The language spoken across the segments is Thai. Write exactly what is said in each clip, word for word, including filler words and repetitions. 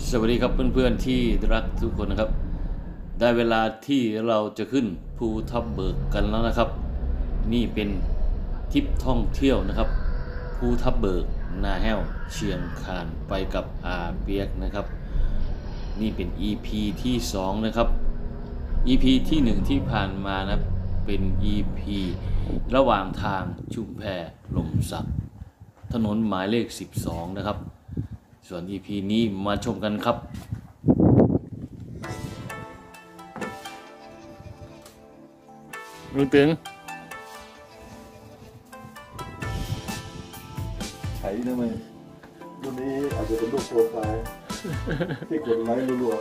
สวัสดีครับเพื่อนๆที่รักทุกคนนะครับได้เวลาที่เราจะขึ้นภูทับเบิกกันแล้วนะครับนี่เป็นทริปท่องเที่ยวนะครับภูทับเบิกนาแห้วเชียงคานไปกับอาเปียกนะครับนี่เป็น อี พี ที่สองนะครับ อี พี ที่หนึ่งที่ผ่านมานะเป็น อี พี ระหว่างทางชุมแพลมสักถนนหมายเลขสิบสองนะครับส่วน อี พี นี้มาชมกันครับลุงตึงไถทำไมรุ่นนี้อาจจะเป็นรูปโปรไฟล์ที่กดไลค์รัว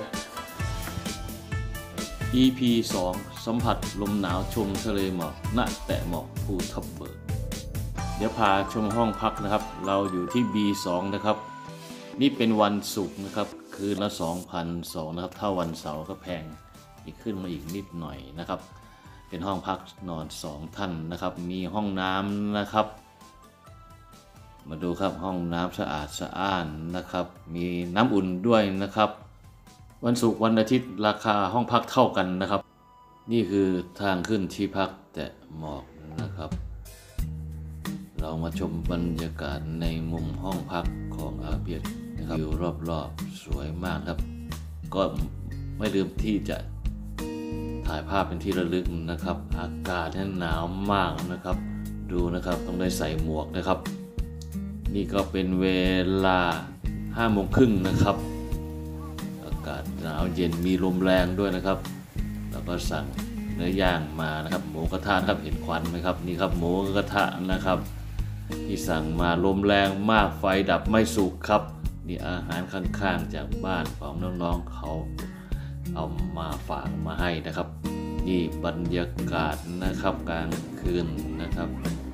ๆ อี พี สองสัมผัสลมหนาวชมทะเลหมอกณแตะหมอกภูทับเบิกเดี๋ยวพาชมห้องพักนะครับเราอยู่ที่ บี สอง นะครับนี่เป็นวันศุกร์นะครับคืนละ สองพันสองร้อย นะครับถ้าวันเสาร์ก็แพงอีกขึ้นมาอีกนิดหน่อยนะครับเป็นห้องพักนอนสองท่านนะครับมีห้องน้ำนะครับมาดูครับห้องน้ำสะอาดสะอ้านนะครับมีน้ำอุ่นด้วยนะครับวันศุกร์วันอาทิตย์ราคาห้องพักเท่ากันนะครับนี่คือทางขึ้นที่พักแต่หมอกนะครับเรามาชมบรรยากาศในมุมห้องพักของอาเปียกนะครับอยู่รอบๆสวยมากครับก็ไม่ลืมที่จะถ่ายภาพเป็นที่ระลึกนะครับอากาศนั้นหนาวมากนะครับดูนะครับต้องได้ใส่หมวกนะครับนี่ก็เป็นเวลาห้าโมงครึ่งนะครับอากาศหนาวเย็นมีลมแรงด้วยนะครับแล้วก็สั่งเนื้อย่างมานะครับหมูกระทะครับเห็นควันไหมครับนี่ครับหมูกระทะนะครับที่สั่งมาลมแรงมากไฟดับไม่สุกครับนี่อาหารข้างๆจากบ้านของน้องๆเขาเอามาฝากมาให้นะครับนี่บรรยากาศนะครับกลางคืนนะครับ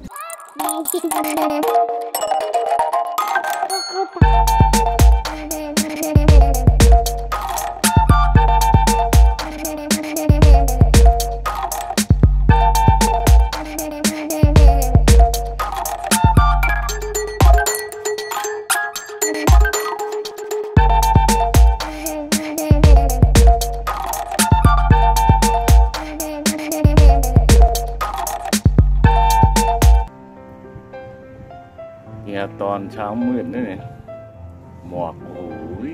เนี่ยตอนเช้ามืดนี่เนี่ยหมอกโอ้ย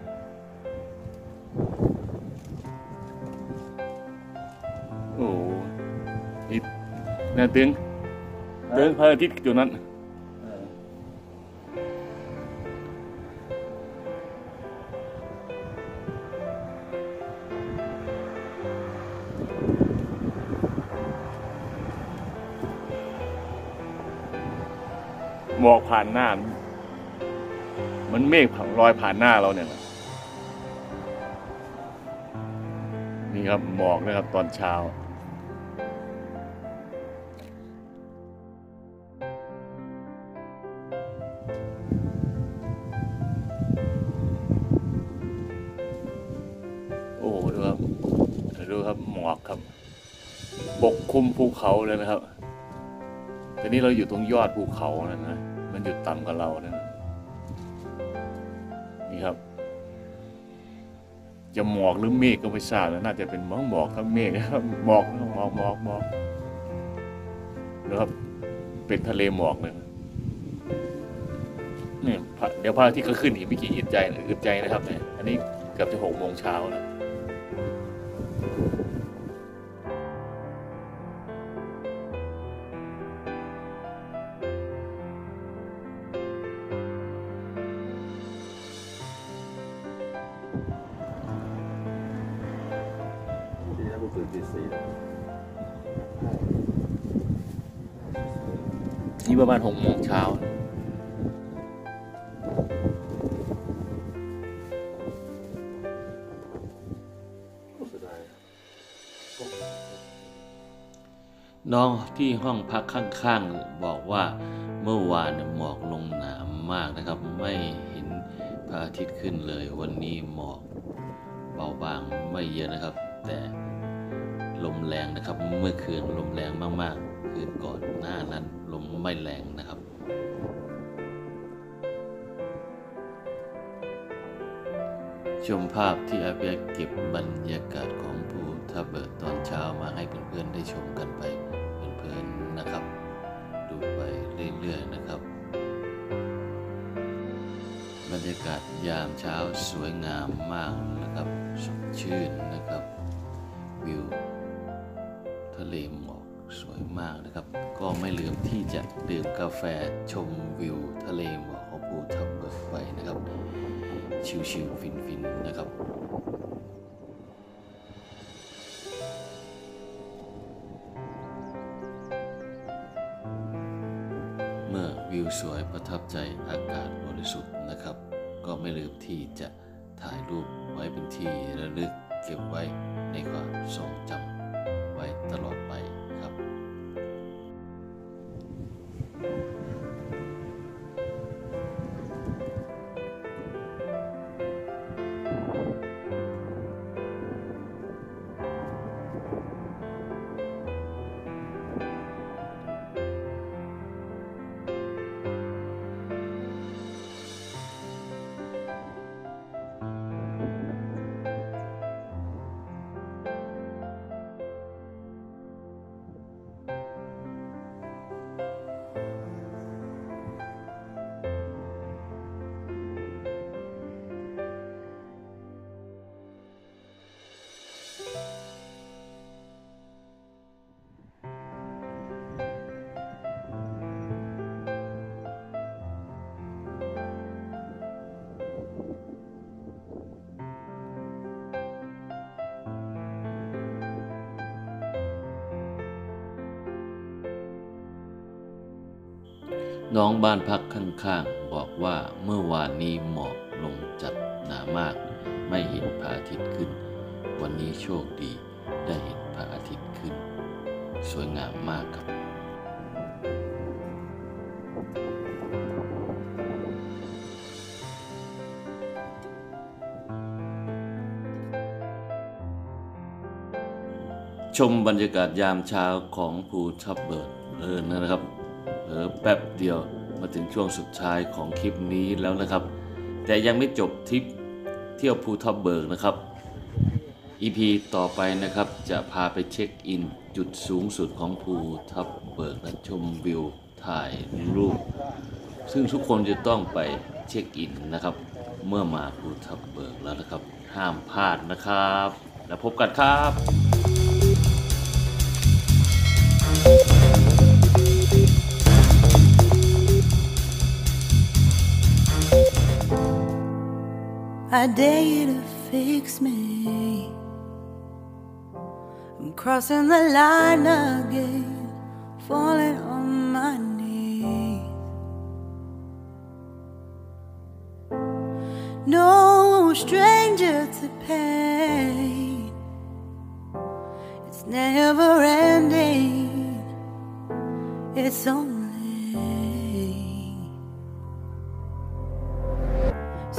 โอ้นี่น่าตึงตึงพระอาทิตย์อยู่นั้นหมอกผ่านหน้ามันเมฆลอยผ่านหน้าเราเนี่ยนี่ครับหมอกนะครับตอนเช้าโอ้ดูครับดูครับหมอกครับปกคลุมภูเขาเลยนะครับแต่นี่เราอยู่ตรงยอดภูเขานะนะมันอยู่ต่ำกว่าเรานะนี่ครับจะหมอกหรือเมฆก็ไม่ทราบนะน่าจะเป็นหมอกหมอกครับเมฆครับหมอกหมอกหมอกหมอกนะครับเป็นทะเลหมอกเลยนี่เดี๋ยวพระอาทิตย์ก็ขึ้นอีกไม่กี่อึดใจอึดใจนะครับเนี่ยอันนี้เกือบจะหกโมงเช้าแล้วนี่ประมาณหกโมงเช้าน้องที่ห้องพักข้างๆบอกว่าเมื่อวานหมอกลงหนามากนะครับไม่เห็นพระอาทิตย์ขึ้นเลยวันนี้หมอกเบาบางไม่เยอะนะครับแต่ลมแรงนะครับเมื่อคืนลมแรงมากๆคืนก่อนหน้านั้นลมไม่แรงนะครับ ชชมภาพที่อาเปียเก็บบรรยากาศของภูทับเบิกตอนเช้ามาให้เพื่อนๆได้ชมกันไปเพลินๆนะครับดูไปเรื่อยๆนะครับบรรยากาศยามเช้าสวยงามมากนะครับสดชื่นนะครับวิวทะเลหมอกสวยมากนะครับก็ไม่ลืมที่จะดื่มกาแฟชมวิวทะเลหมอกของภูทับเบิกไปนะครับชิลๆฟินๆนะครับเมื่อวิวสวยประทับใจอากาศบริสุทธิ์นะครับก็ไม่ลืมที่จะถ่ายรูปไว้เป็นที่ระลึกเก็บไว้ในความทรงจำไว้ตลอดไปครับน้องบ้านพักข้างๆบอกว่าเมื่อวานนี้หมอกลงจัดหนามากไม่เห็นพระอาทิตย์ขึ้นวันนี้โชคดีได้เห็นพระอาทิตย์ขึ้นสวยงามมากครับชมบรรยากาศยามเช้าของภูทับเบิกเออนะครับเออแป๊บเดียวมาถึงช่วงสุดท้ายของคลิปนี้แล้วนะครับแต่ยังไม่จบทริปเที่ยวภูทับเบิกนะครับ อี พี ต่อไปนะครับจะพาไปเช็คอินจุดสูงสุดของภูทับเบิกและชมวิวถ่ายรูปซึ่งทุกคนจะต้องไปเช็คอินนะครับเมื่อมาภูทับเบิกแล้วนะครับห้ามพลาดนะครับแล้วพบกันครับ I dare you to fix me. I'm crossing the line again, falling on my knees. No stranger to pain, it's never ending, it's only